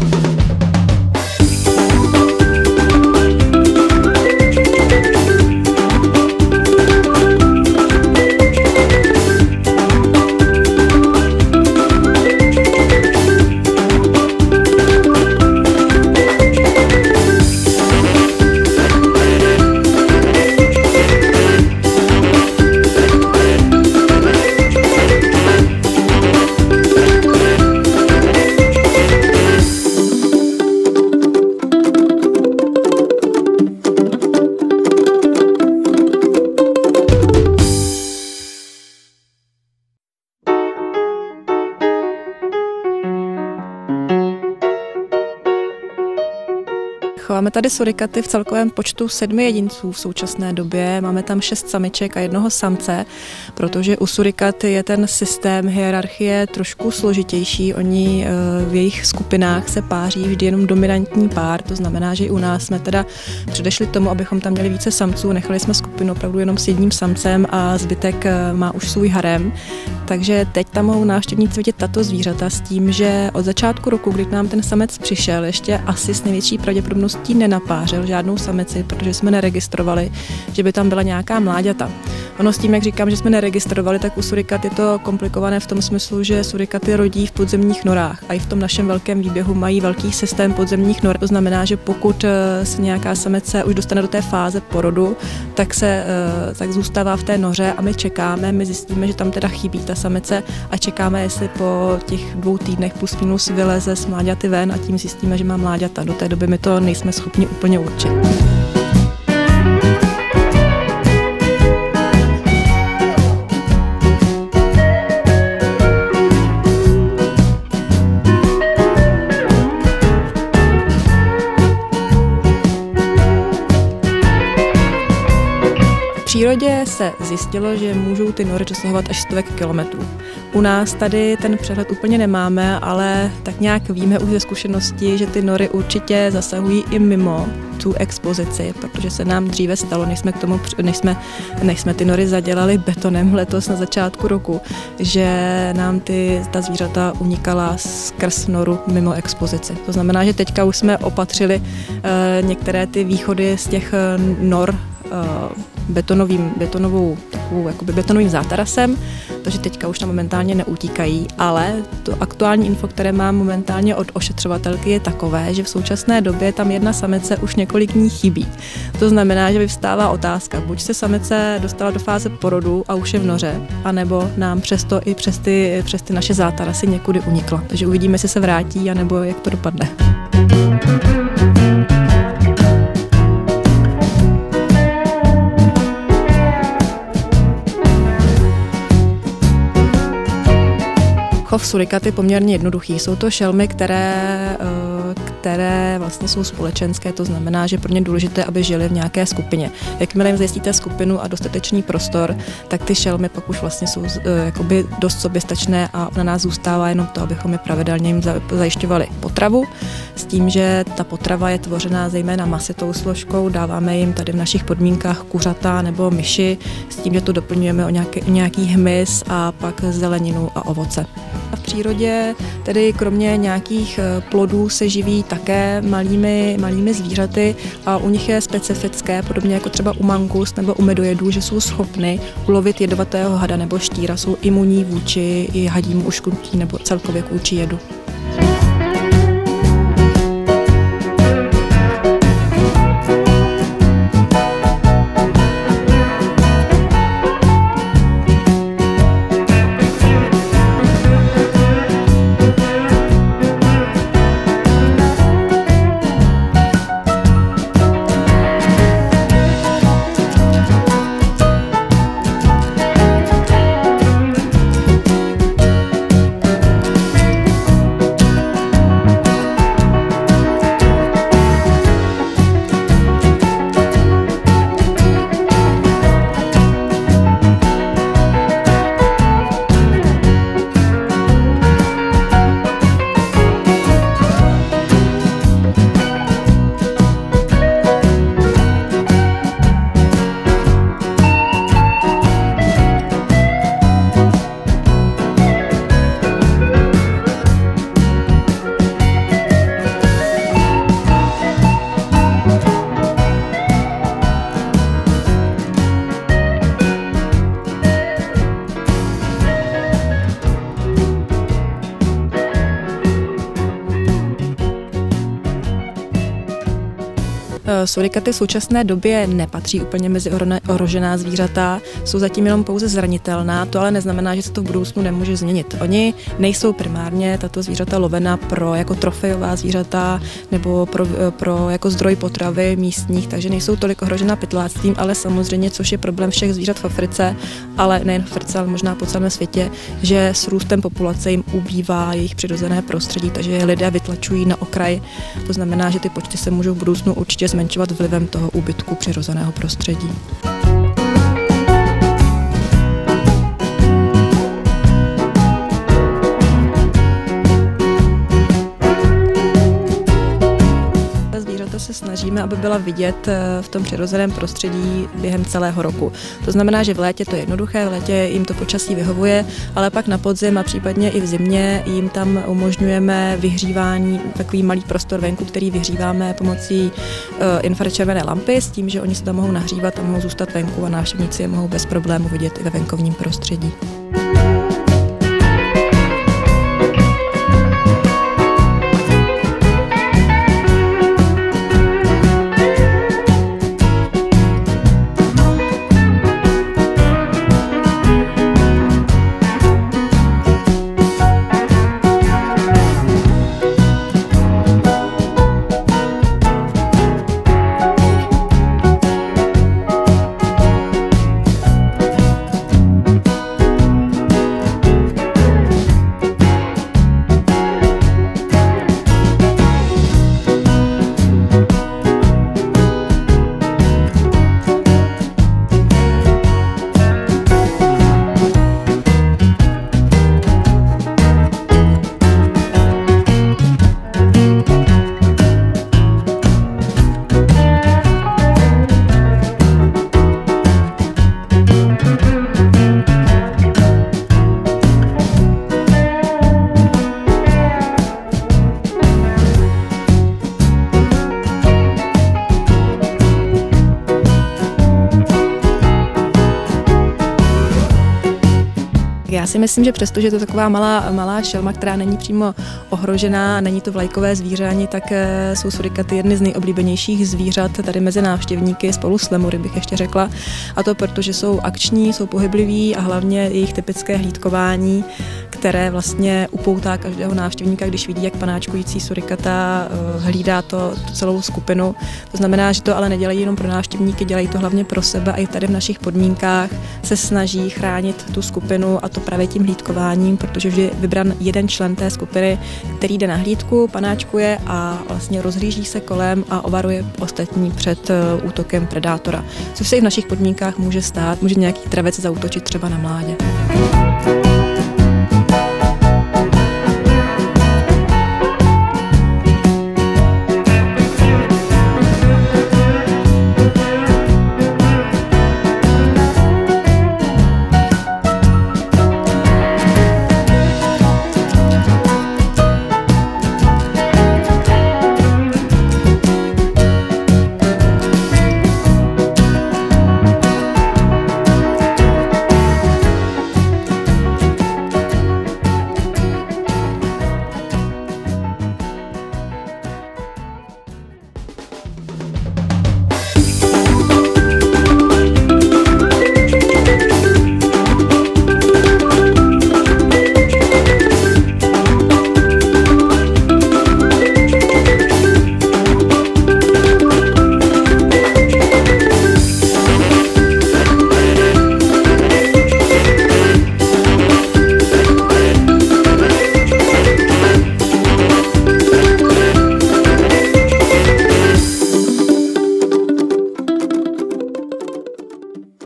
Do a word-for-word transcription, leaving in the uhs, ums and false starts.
Chováme tady surikaty v celkovém počtu sedmi jedinců v současné době. Máme tam šest samiček a jednoho samce, protože u surikat je ten systém hierarchie trošku složitější. Oni v jejich skupinách se páří vždy jenom dominantní pár, to znamená, že i u nás jsme teda předešli tomu, abychom tam měli více samců. Nechali jsme skupinu opravdu jenom s jedním samcem a zbytek má už svůj harem. Takže teď tam mohou návštěvníci vidět tato zvířata s tím, že od začátku roku, kdy k nám ten samec přišel, ještě asi s největší pravděpodobností nenapářil žádnou samici, protože jsme neregistrovali, že by tam byla nějaká mláďata. Ono s tím, jak říkám, že jsme neregistrovali, tak u surikat je to komplikované v tom smyslu, že surikaty rodí v podzemních norách a i v tom našem velkém výběhu mají velký systém podzemních nor. To znamená, že pokud se nějaká samice už dostane do té fáze porodu, tak se tak zůstává v té noře a my čekáme, my zjistíme, že tam teda chybí ta samice a čekáme, jestli po těch dvou týdnech plus minus vyleze s mláďaty ven a tím zjistíme, že má mláďata. Do té doby my to nejsme schopni úplně určit. V přírodě se zjistilo, že můžou ty nory dosahovat až stovek kilometrů. U nás tady ten přehled úplně nemáme, ale tak nějak víme už ze zkušenosti, že ty nory určitě zasahují i mimo tu expozici, protože se nám dříve stalo, než jsme, k tomu, než jsme, než jsme ty nory zadělali betonem letos na začátku roku, že nám ty, ta zvířata unikala skrz noru mimo expozici. To znamená, že teďka už jsme opatřili uh, některé ty východy z těch uh, nor uh, betonovým, betonovou, takovou, jakoby betonovým zátarasem, takže teďka už tam momentálně neutíkají, ale to aktuální info, které mám momentálně od ošetřovatelky, je takové, že v současné době tam jedna samice už několik dní chybí. To znamená, že vyvstává otázka, buď se samice dostala do fáze porodu a už je v noře, anebo nám přesto i přes ty, přes ty naše zátarasy někudy unikla. Takže uvidíme, jestli se vrátí, anebo jak to dopadne. Chov surikat je poměrně jednoduchý. Jsou to šelmy, které, které vlastně jsou společenské, to znamená, že pro ně je důležité, aby žili v nějaké skupině. Jakmile jim zajistíte skupinu a dostatečný prostor, tak ty šelmy pak už vlastně jsou jakoby dost soběstačné a na nás zůstává jenom to, abychom je pravidelně jim zajišťovali potravu, s tím, že ta potrava je tvořená zejména masitou složkou, dáváme jim tady v našich podmínkách kuřata nebo myši, s tím, že to doplňujeme o nějaký, nějaký hmyz a pak zeleninu a ovoce. V přírodě tedy kromě nějakých plodů se živí také malými, malými zvířaty a u nich je specifické, podobně jako třeba u mangus nebo u medojedů, že jsou schopny ulovit jedovatého hada nebo štíra, jsou imunní vůči i hadímu uškrtnutí nebo celkově vůči jedu. Surikaty v současné době nepatří úplně mezi ohrožená zvířata, jsou zatím jenom pouze zranitelná, to ale neznamená, že se to v budoucnu nemůže změnit. Oni nejsou primárně tato zvířata lovena pro jako trofejová zvířata nebo pro, pro jako zdroj potravy místních, takže nejsou tolik ohrožena pytláctvím, ale samozřejmě, což je problém všech zvířat v Africe, ale nejen v Africe, ale možná po celém světě, že s růstem populace jim ubývá jejich přirozené prostředí, takže je lidé vytlačují na okraj. To znamená, že ty počty se můžou v budoucnu určitě zmenšovat vlivem toho úbytku přirozeného prostředí. Se snažíme, aby byla vidět v tom přirozeném prostředí během celého roku. To znamená, že v létě to je jednoduché, v létě jim to počasí vyhovuje, ale pak na podzim a případně i v zimě jim tam umožňujeme vyhřívání, takový malý prostor venku, který vyhříváme pomocí infračervené lampy s tím, že oni se tam mohou nahřívat a mohou zůstat venku a návštěvníci je mohou bez problému vidět i ve venkovním prostředí. Já si myslím, že přestože je to taková malá, malá šelma, která není přímo ohrožená, není to vlajkové zvíře ani, tak jsou surikaty jedny z nejoblíbenějších zvířat tady mezi návštěvníky, spolu s lemury bych ještě řekla. A to proto, že jsou akční, jsou pohybliví a hlavně jejich typické hlídkování, které vlastně upoutá každého návštěvníka, když vidí, jak panáčkující surikata hlídá to, tu celou skupinu. To znamená, že to ale nedělají jenom pro návštěvníky, dělají to hlavně pro sebe a i tady v našich podmínkách se snaží chránit tu skupinu a to právě tím hlídkováním, protože vždy je vybran jeden člen té skupiny, který jde na hlídku, panáčkuje a vlastně rozhlíží se kolem a ovaruje ostatní před útokem predátora. Což se i v našich podmínkách může stát, může nějaký travec zaútočit třeba na mládě.